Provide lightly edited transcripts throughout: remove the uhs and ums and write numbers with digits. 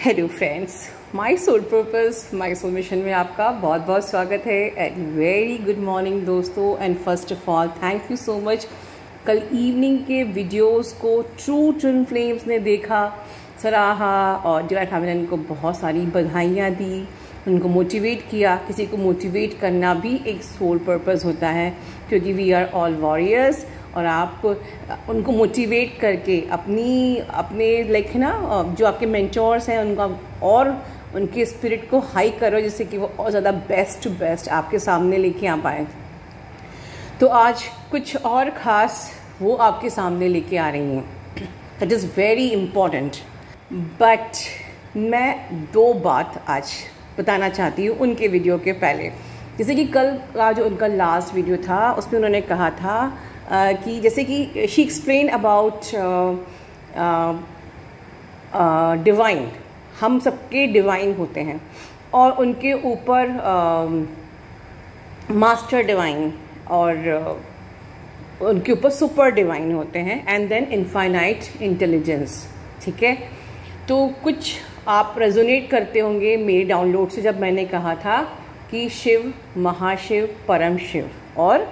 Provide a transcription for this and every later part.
Hello friends, my soul purpose my soul mission में आपका बहुत बहुत स्वागत है एंड वेरी गुड मॉर्निंग दोस्तों। And first of all thank you so much. कल इवनिंग के वीडियोस को ट्रू ट्विन फ्लेम्स ने देखा, सराहा और डिवाइन फैमिली ने उनको बहुत सारी बधाइयाँ दी, उनको मोटिवेट किया। किसी को मोटिवेट करना भी एक सोल पर्पस होता है क्योंकि वी आर ऑल वॉरियर्स। और आप उनको मोटिवेट करके अपने लाइक है ना, जो आपके मेंटोर्स हैं उनका और उनके स्पिरिट को हाई करो जिससे कि वो और ज़्यादा बेस्ट टू बेस्ट आपके सामने लेके आ पाए। तो आज कुछ और ख़ास वो आपके सामने लेके आ रही हैं, that is very important. But मैं दो बात आज बताना चाहती हूँ उनके वीडियो के पहले। जैसे कि कल का जो उनका लास्ट वीडियो था उसमें उन्होंने कहा था कि जैसे कि शी एक्सप्लेन अबाउट डिवाइन, हम सबके डिवाइन होते हैं और उनके ऊपर मास्टर डिवाइन और उनके ऊपर सुपर डिवाइन होते हैं एंड देन इनफाइनाइट इंटेलिजेंस। ठीक है, तो कुछ आप रेजोनेट करते होंगे मेरे डाउनलोड से जब मैंने कहा था कि शिव, महाशिव, परम शिव और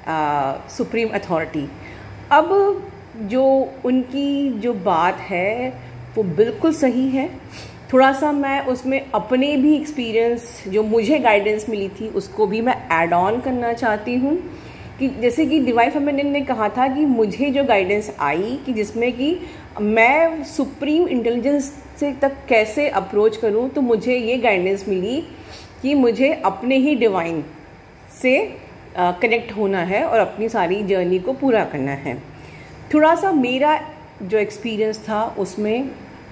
सुप्रीम अथॉरिटी। अब जो उनकी जो बात है वो बिल्कुल सही है। थोड़ा सा मैं उसमें अपने भी एक्सपीरियंस जो मुझे गाइडेंस मिली थी उसको भी मैं ऐड ऑन करना चाहती हूँ कि जैसे कि डिवाइन फेमिनिन ने कहा था कि मुझे जो गाइडेंस आई कि जिसमें कि मैं सुप्रीम इंटेलिजेंस से तक कैसे अप्रोच करूँ, तो मुझे ये गाइडेंस मिली कि मुझे अपने ही डिवाइन से कनेक्ट होना है और अपनी सारी जर्नी को पूरा करना है। थोड़ा सा मेरा जो एक्सपीरियंस था उसमें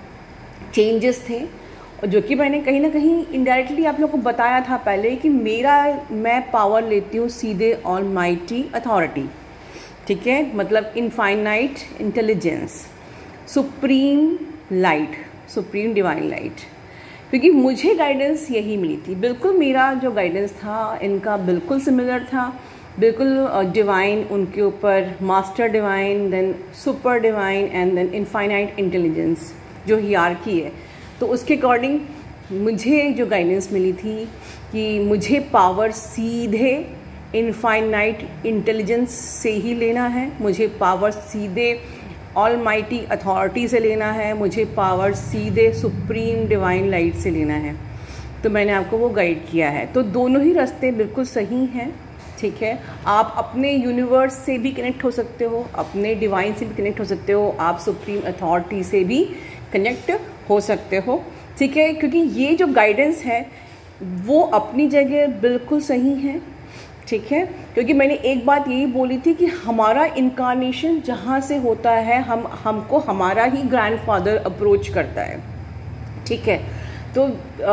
चेंजेस थे और जो कि मैंने कहीं ना कहीं इनडायरेक्टली आप लोगों को बताया था पहले कि मैं पावर लेती हूँ सीधे ऑलमाइटी अथॉरिटी। ठीक है, मतलब infinite intelligence, supreme light, supreme divine light, क्योंकि मुझे गाइडेंस यही मिली थी। बिल्कुल मेरा जो गाइडेंस था इनका बिल्कुल सिमिलर था, बिल्कुल डिवाइन, उनके ऊपर master divine, then super divine and then infinite intelligence जो हियरार्की है। तो उसके अकॉर्डिंग मुझे जो गाइडेंस मिली थी कि मुझे पावर सीधे इनफाइनाइट इंटेलिजेंस से ही लेना है, मुझे पावर सीधे ऑलमाइटी अथॉरिटी से लेना है, मुझे पावर सीधे सुप्रीम डिवाइन लाइट से लेना है। तो मैंने आपको वो गाइड किया है। तो दोनों ही रास्ते बिल्कुल सही हैं। ठीक है, आप अपने यूनिवर्स से भी कनेक्ट हो सकते हो, अपने डिवाइन से भी कनेक्ट हो सकते हो, आप सुप्रीम अथॉरिटी से भी कनेक्ट हो सकते हो। ठीक है, क्योंकि ये जो गाइडेंस है वो अपनी जगह बिल्कुल सही है। ठीक है, क्योंकि मैंने एक बात यही बोली थी कि हमारा इनकारनेशन जहाँ से होता है हमको हमारा ही ग्रैंडफादर अप्रोच करता है। ठीक है, तो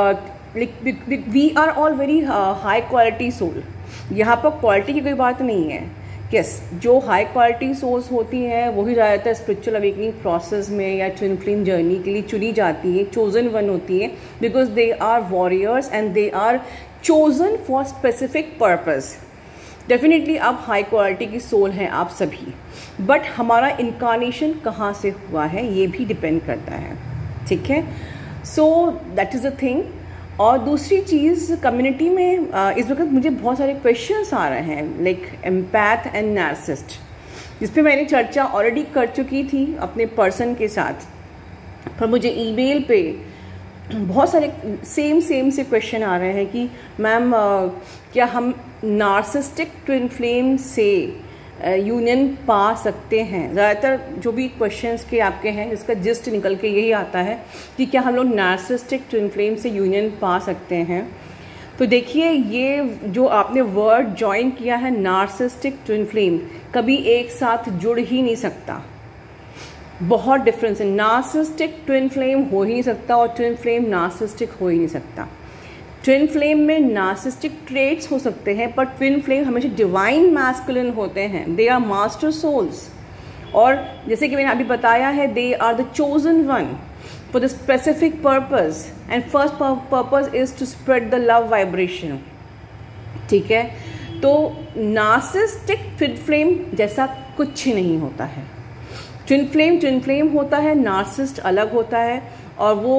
we are all very high quality soul. यहाँ पर क्वालिटी की कोई बात नहीं है। यस, जो हाई क्वालिटी सोल्स होती हैं वही ज़्यादातर स्पिरिचुअल अवेकनिंग प्रोसेस में या ट्विन फ्लेम जर्नी के लिए चुनी जाती है, चोजन वन होती है, because they are warriors and they are chosen for specific purpose. Definitely आप हाई क्वालिटी की सोल हैं आप सभी, बट हमारा इनकारनेशन कहाँ से हुआ है ये भी डिपेंड करता है। ठीक है, so that is a thing. और दूसरी चीज़, कम्युनिटी में इस वक्त मुझे बहुत सारे क्वेश्चंस आ रहे हैं लाइक एम्पैथ एंड नार्सिसिस्ट, जिस पे मैंने चर्चा ऑलरेडी कर चुकी थी अपने पर्सन के साथ। पर मुझे ईमेल पे बहुत सारे सेम से क्वेश्चन आ रहे हैं कि मैम क्या हम नार्सिसिस्टिक ट्विन फ्लेम से यूनियन पा सकते हैं। ज़्यादातर जो भी क्वेश्चंस के आपके हैं जिसका जिस्ट निकल के यही आता है कि क्या हम लोग नार्सिसिस्टिक ट्विन फ्लेम से यूनियन पा सकते हैं। तो देखिए, ये जो आपने वर्ड ज्वाइन किया है नार्सिसिस्टिक ट्विन फ्लेम, कभी एक साथ जुड़ ही नहीं सकता। बहुत डिफरेंस है। नार्सिसिस्टिक ट्विन फ्लेम हो ही नहीं सकता और ट्विन फ्लेम नार्सिसिस्टिक हो ही नहीं सकता। ट्विन फ्लेम में नार्सिसिस्टिक ट्रेट्स हो सकते हैं पर ट्विन फ्लेम हमेशा डिवाइन मैस्कुलिन होते हैं, दे आर मास्टर सोल्स। और जैसे कि मैंने अभी बताया है, they are the chosen one for the specific purpose and first purpose is to spread the love vibration. ठीक है, तो नार्सिसिस्टिक ट्विन फ्लेम जैसा कुछ नहीं होता है। ट्विन फ्लेम होता है, नार्सिसिस्ट अलग होता है और वो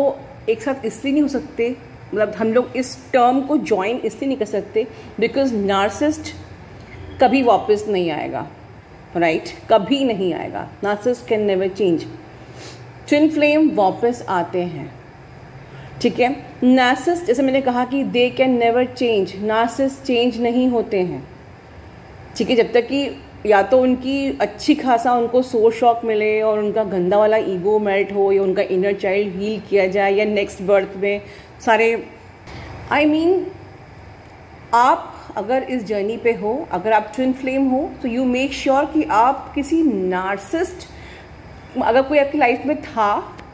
एक साथ इसलिए नहीं हो सकते, मतलब हम लोग इस टर्म को ज्वाइन इसलिए नहीं कर सकते बिकॉज नार्सिसिस्ट कभी वापस नहीं आएगा, राइट? कभी नहीं आएगा। Narcissist can never change. Twin flame वापस आते हैं, ठीक है। नार्सिसिस्ट, जैसे मैंने कहा कि they can never change, narcissist change नहीं होते हैं, ठीक है, जब तक कि या तो उनकी अच्छी खासा उनको सोल शॉक मिले और उनका गंदा वाला ईगो मेल्ट हो, या उनका इनर चाइल्ड हील किया जाए, या नेक्स्ट बर्थ में सारे आप अगर इस जर्नी पे हो, अगर आप ट्विन फ्लेम हो, तो यू मेक श्योर कि आप किसी नार्सिसिस्ट, अगर कोई आपकी लाइफ में था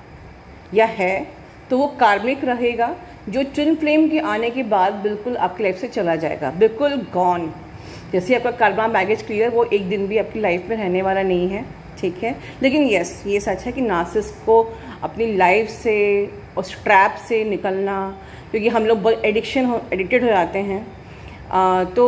या है तो वो कार्मिक रहेगा, जो ट्विन फ्लेम के आने के बाद बिल्कुल आपकी लाइफ से चला जाएगा, बिल्कुल गॉन। जैसे आपका कार्मा बैगेज क्लियर, वो एक दिन भी आपकी लाइफ में रहने वाला नहीं है, ठीक है। लेकिन यस, ये सच है कि नार्सिसिस्ट को अपनी लाइफ से, उस ट्रैप से निकलना, क्योंकि हम लोग बहुत एडिक्टेड हो जाते हैं, तो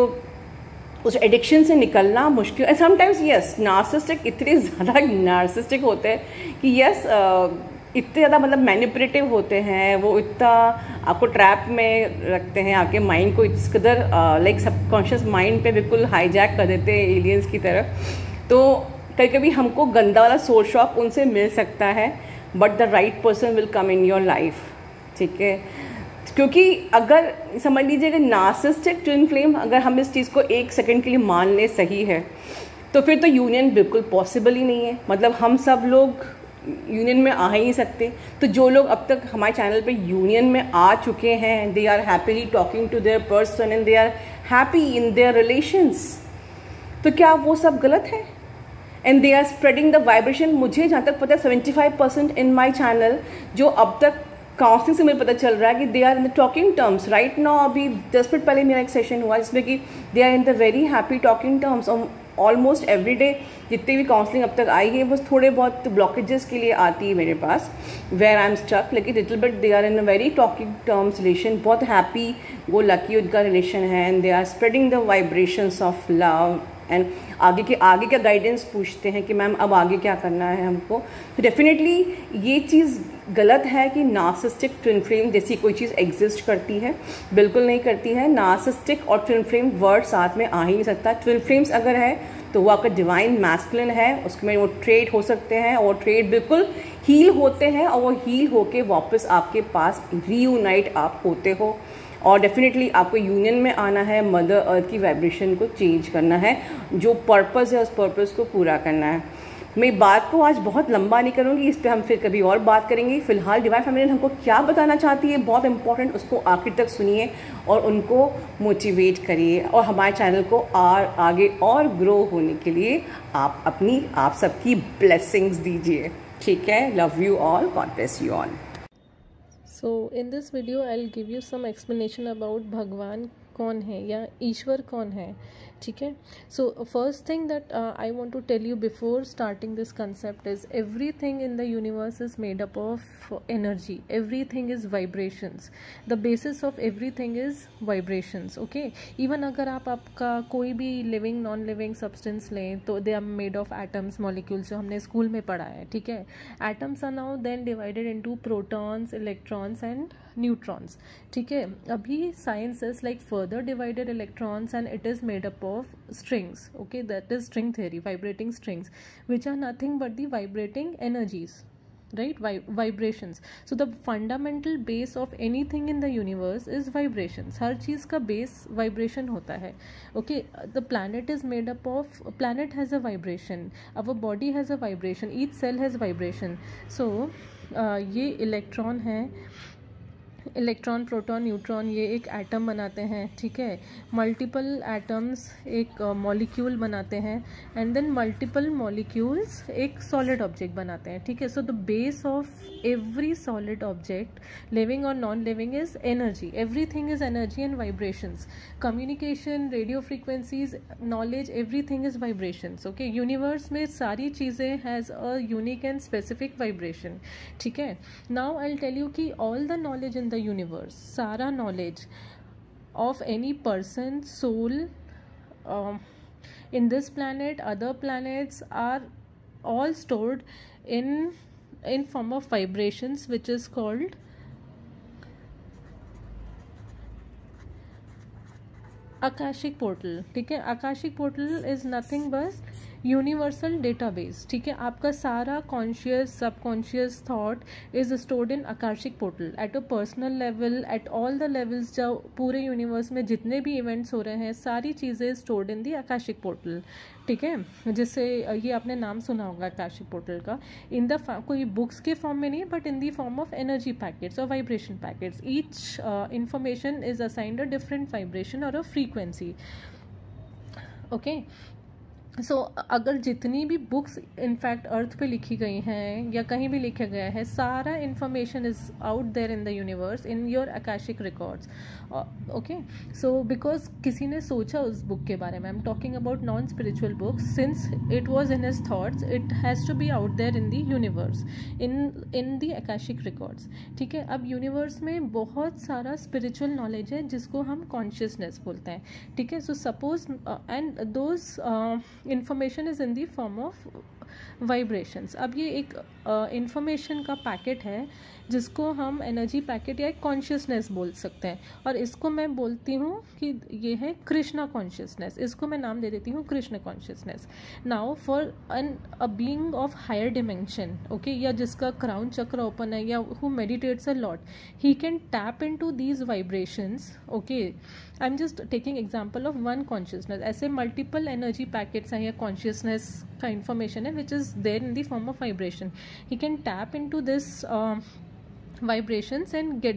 उस एडिक्शन से निकलना मुश्किल है। समटाइम्स यस, नार्सिसिस्टिक इतने ज़्यादा नार्सिसिस्टिक होते हैं कि यस, इतने ज़्यादा मतलब मैनिपुलेटिव होते हैं, वो इतना आपको ट्रैप में रखते हैं, आपके माइंड को इस कदर लाइक सबकॉन्शियस माइंड पे बिल्कुल हाईजैक कर देते हैं एलियंस की तरह। तो कभी कभी हमको गंदा वाला सोल शॉक उनसे मिल सकता है, but the right person will come in your life, ठीक है। क्योंकि अगर समझ लीजिए कि नार्सिसिस्टिक ट्विन फ्लेम, अगर हम इस चीज़ को एक सेकंड के लिए मान लें सही है, तो फिर तो यूनियन बिल्कुल पॉसिबल ही नहीं है। मतलब हम सब लोग यूनियन में आ ही नहीं सकते। तो जो लोग अब तक हमारे चैनल पे यूनियन में आ चुके हैं, they are happily talking to their person and they are happy in their relations, तो क्या वो सब गलत है? And they are spreading the vibration. मुझे जहाँ तक पता है 75% इन माई चैनल जो अब तक काउंसलिंग से मुझे पता चल रहा है कि they are in the talking terms right now. अभी 10 मिनट पहले मेरा एक सेशन हुआ जिसमें कि they are in the very happy talking terms. Almost every day जितनी भी काउंसलिंग अब तक आई है, बस थोड़े बहुत ब्लॉकेजेस के लिए आती है मेरे पास, वेयर आई एम स्टक, लेकिन little bit they are in a very talking terms relation, बहुत हैप्पी वो लकी उनका रिलेशन है, and they are spreading the vibrations of love. And आगे का गाइडेंस पूछते हैं कि मैम अब आगे क्या करना है हमको। तो डेफिनेटली ये चीज़ गलत है कि नार्सिसिस्टिक ट्विन फ्लेम जैसी कोई चीज़ एग्जिस्ट करती है, बिल्कुल नहीं करती है। नार्सिसिस्टिक और ट्विन फ्लेम वर्ड साथ में आ ही नहीं सकता। ट्विन फ्लेम्स अगर है तो वो आपका डिवाइन मैस्कुलिन है, उसमें वो ट्रेड हो सकते हैं और ट्रेड बिल्कुल हील होते हैं, और वो हील होके वापस आपके पास रीयूनाइट आप होते हो। और डेफिनेटली आपको यूनियन में आना है, मदर अर्थ की वाइब्रेशन को चेंज करना है, जो पर्पस है उस पर्पस को पूरा करना है। मैं बात को आज बहुत लंबा नहीं करूँगी, इस पर हम फिर कभी और बात करेंगे। फिलहाल डिवाइन फेमिनिन हमको क्या बताना चाहती है, बहुत इंपॉर्टेंट, उसको आखिर तक सुनिए और उनको मोटिवेट करिए, और हमारे चैनल को आगे और ग्रो होने के लिए आप सबकी ब्लेसिंग्स दीजिए, ठीक है। Love you all, God bless you all. So in this video I'll give you some explanation about भगवान कौन है या ईश्वर कौन है, ठीक है। So first thing that I want to tell you before starting this concept is everything in the universe is made up of energy, everything is vibrations, the basis of everything is vibrations, okay. Even अगर आपका कोई भी living non living substance लें तो they are made of atoms, molecules, जो हमने school में पढ़ा है, ठीक है। Atoms are now then divided into protons, electrons and neutrons, ठीक है। अभी science is like further divided electrons and it is made up of strings, okay, that is string theory, vibrating strings which are nothing but the vibrating energies, right? Vibrations. So the fundamental base of anything in the universe is vibrations. हर चीज़ का base vibration होता है, okay. The planet is made up of, planet has a vibration, our body has a vibration, each cell has vibration. So ये electron है, electron, proton, neutron, ये एक atom बनाते हैं, ठीक है। मल्टीपल एटम्स एक मॉलिक्यूल बनाते हैं, एंड देन मल्टीपल मॉलिक्यूल्स एक सॉलिड ऑब्जेक्ट बनाते हैं, ठीक है। So the base of every solid object, living और non living, is energy. Everything is energy and vibrations. Communication, radio frequencies, knowledge, everything is vibrations, okay. Universe में सारी चीज़ें has a unique and specific vibration, ठीक है। Now I will tell you कि all the knowledge in the universe, सारा knowledge of any person, soul, in this planet, other planets are all stored in form of vibrations which is called Akashic portal, ठीक है। Akashic portal is nothing but universal database, ठीक है। आपका सारा conscious subconscious thought is stored in Akashic portal at a personal level, at all the levels. जो पूरे universe में जितने भी इवेंट्स हो रहे हैं सारी चीज़ें stored in the Akashic portal, ठीक है। जिससे ये आपने नाम सुना होगा आकाशिक पोर्टल का। इन द कोई बुक्स के फॉर्म में नहीं but in the form of energy packets और vibration packets. Each information is assigned a different vibration और अ फ्रीक्वेंसी, ओके। सो अगर जितनी भी बुक्स इनफैक्ट अर्थ पे लिखी गई हैं या कहीं भी लिखा गया है, सारा information is out there in the universe in your Akashic records, okay. So because किसी ने सोचा उस बुक के बारे में, I am talking about non spiritual books, since it was in his thoughts it has to be out there in the universe in the Akashic records, ठीक है। अब यूनिवर्स में बहुत सारा स्पिरिचुअल नॉलेज है जिसको हम कॉन्शियसनेस बोलते हैं, ठीक है। So suppose and those information is in the form of vibrations. अब ये एक इंफॉर्मेशन का पैकेट है जिसको हम एनर्जी पैकेट या एक कॉन्शियसनेस बोल सकते हैं, और इसको मैं बोलती हूँ कि ये है कृष्णा कॉन्शियसनेस। इसको मैं नाम दे देती हूँ Krishna consciousness. Now for a being of higher dimension, okay, या जिसका क्राउन चक्र ओपन है या who meditates a lot, he can tap into these vibrations, okay. I am just taking example of one consciousness. ऐसे मल्टीपल एनर्जी पैकेट्स हैं या consciousness का information है which is there in the form of vibration. He can tap into this vibrations and get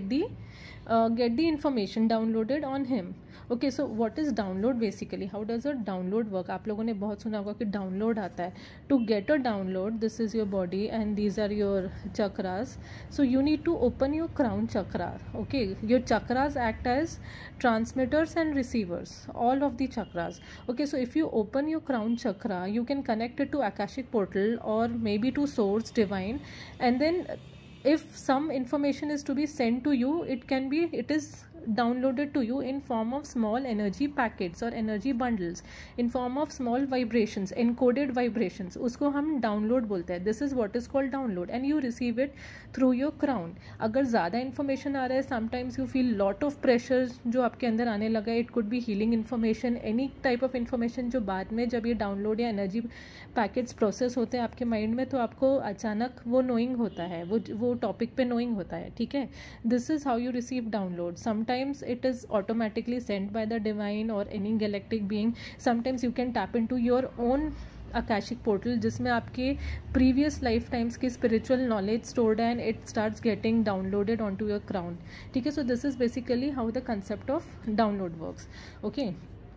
the information downloaded on him, okay। So what is download basically? How does a download work? आप लोगों ने बहुत सुना होगा कि download आता है। To get a download, this is your body and these are your chakras. So you need to open your crown chakra, okay। Your chakras act as transmitters and receivers, all of the chakras, okay। So if you open your crown chakra, you can connect it to Akashic portal or maybe to source divine, and then if some information is to be sent to you, it is downloaded to you in form of small energy packets or energy bundles, in form of small vibrations, encoded vibrations, उसको हम download बोलते हैं। This is what is called download and you receive it through your crown। अगर ज़्यादा information आ रहा है, sometimes you feel lot of pressure जो आपके अंदर आने लगा है, it could be healing information, any type of information जो बाद में जब ये download या energy packets process होते हैं आपके mind में, तो आपको अचानक वो knowing होता है, वो topic पे knowing होता है, ठीक है। This is how you receive download। Sometimes it is automatically sent by the divine or any galactic being, sometimes you can tap into your own Akashic portal जिसमें आपके previous lifetimes की spiritual knowledge stored है and it starts getting downloaded onto your crown, ठीक है। So this is basically how the concept of download works, okay।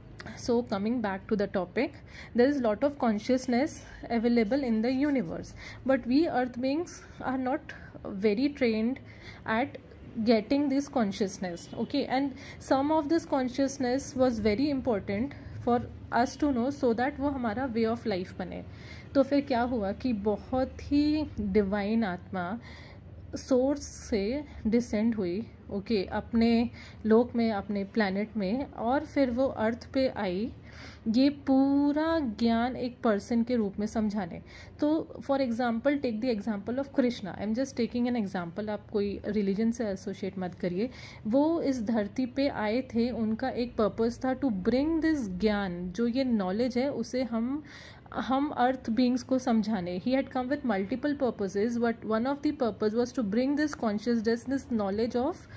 So coming back to the topic, there is lot of consciousness available in the universe, but we earth beings are not very trained at getting this consciousness, okay। And some of this consciousness was very important for us to know so that वो हमारा way of life बने। तो फिर क्या हुआ कि बहुत ही डिवाइन आत्मा सोर्स से डिसेंड हुई, ओके, अपने लोक में, अपने प्लैनेट में, और फिर वो अर्थ पे आई ये पूरा ज्ञान एक पर्सन के रूप में समझाने। तो for example take the example of Krishna, I am just taking an example, आप कोई रिलीजन से एसोसिएट मत करिए। वो इस धरती पे आए थे, उनका एक पर्पस था टू ब्रिंग दिस ज्ञान, जो ये नॉलेज है उसे हम अर्थ बींग्स को समझाने। He had come with multiple purposes but one of the purpose was to bring this consciousness, this knowledge of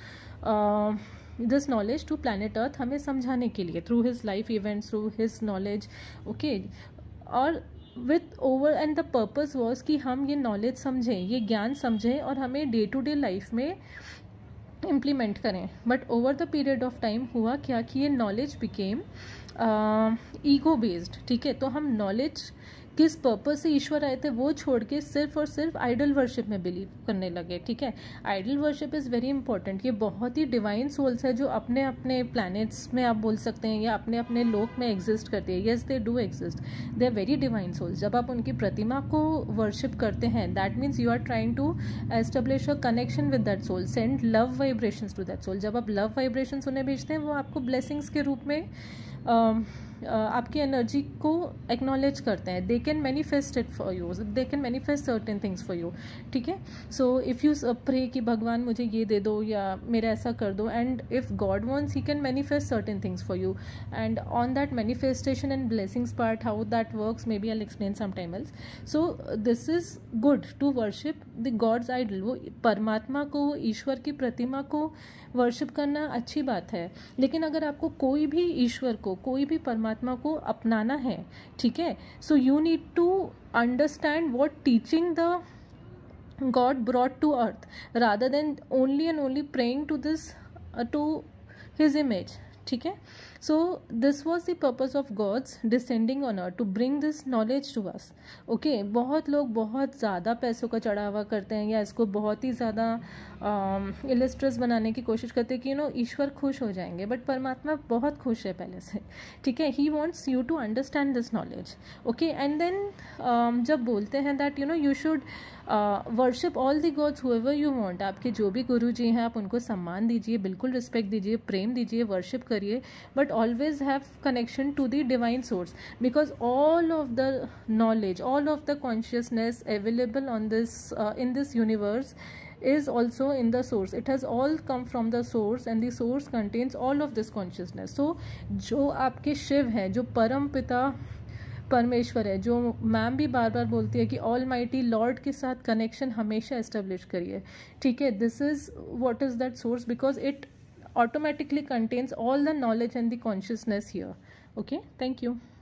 this knowledge to planet earth, हमें समझाने के लिए through his life events, through his knowledge, okay. और with over and the purpose was कि हम ये knowledge समझें, ये ज्ञान समझें और हमें डे टू डे लाइफ में इम्प्लीमेंट करें। But over the period of time हुआ क्या कि ये नॉलेज बिकेम ईगो बेस्ड, ठीक है। तो हम नॉलेज किस पर्पस से ईश्वर आए थे वो छोड़ के सिर्फ और सिर्फ आइडल वर्शिप में बिलीव करने लगे, ठीक है। Idol worship is very important. ये बहुत ही डिवाइन सोल्स है जो अपने अपने प्लैनेट्स में आप बोल सकते हैं या अपने अपने लोक में एग्जिस्ट करते हैं। Yes, they do exist, they are very divine souls. जब आप उनकी प्रतिमा को वर्शिप करते हैं, that means you are trying to establish a connection with that soul, send love vibrations to that soul. जब आप लव वाइब्रेशंस उन्हें भेजते हैं, वो आपको ब्लेसिंग्स के रूप में आपकी एनर्जी को एक्नॉलेज करते हैं. They can manifest it for you, they can manifest certain things for you. ठीक है. सो इफ़ यू प्रे कि भगवान मुझे ये दे दो या मेरा ऐसा कर दो, and if God wants he can manifest certain things for you. And on that manifestation and blessings part, how that works, maybe I will explain some time else. So this is good to worship the God's idol. वो परमात्मा को, ईश्वर की प्रतिमा को worship करना अच्छी बात है, लेकिन अगर आपको कोई भी ईश्वर को, कोई भी परमात्मा को अपनाना है, ठीक है, so you need to understand what teaching the God brought to earth, rather than only and only praying to this to his image. ठीक है. So this was the purpose of God's descending on earth, to bring this knowledge to us. Okay, बहुत लोग बहुत ज़्यादा पैसों का चढ़ावा करते हैं या इसको बहुत ही ज़्यादा इलिस्ट्रस बनाने की कोशिश करते हैं कि ईश्वर खुश हो जाएंगे, बट परमात्मा बहुत खुश है पहले से. ठीक है. He wants you to understand this knowledge. Okay. And then जब बोलते हैं that you should worship all the gods whoever you want. आपके जो भी गुरु जी हैं आप उनको सम्मान दीजिए, बिल्कुल रिस्पेक्ट दीजिए, प्रेम दीजिए, वर्शिप करिए, but always have connection to the divine source, because all of the knowledge, all of the consciousness available on this in this universe is also in the source. It has all come from the source, and the source contains all of this consciousness. So जो आपके शिव है, जो परम पिता परमेश्वर है, जो ma'am भी बार बार बोलती है कि ऑल माइटी लॉर्ड के साथ कनेक्शन हमेशा एस्टेब्लिश करिए. ठीक है. This is what is that source, because it automatically contains all the knowledge and the consciousness here. Okay, thank you.